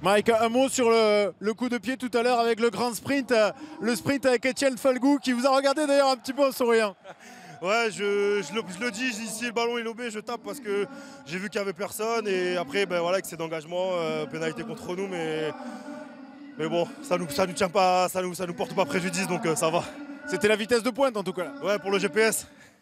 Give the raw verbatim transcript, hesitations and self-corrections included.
Mike, un mot sur le, le coup de pied tout à l'heure avec le grand sprint, euh, le sprint avec Etienne Falgou qui vous a regardé d'ailleurs un petit peu en souriant. Ouais, je, je, le, je le dis, si le ballon est lobé, je tape parce que j'ai vu qu'il n'y avait personne et après, ben voilà, que c'est d'engagement, euh, pénalité contre nous, mais, mais bon, ça nous, ça nous tient pas, ça nous, ça nous porte pas préjudice, donc euh, ça va. C'était la vitesse de pointe en tout cas. Ouais, pour le G P S.